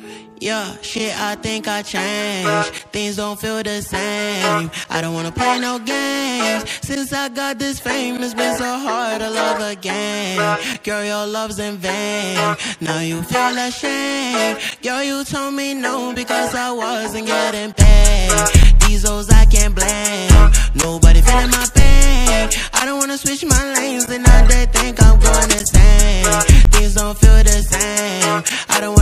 Yeah, shit, I think I changed. Things don't feel the same. I don't wanna play no games. Since I got this fame, it's been so hard to love again. Girl, your love's in vain. Now you feel ashamed. Girl, you told me no because I wasn't getting paid. These hoes I can't blame. Nobody feeling my pain. I don't wanna switch my lanes and now they think I'm going insane. Things don't feel the same. I don't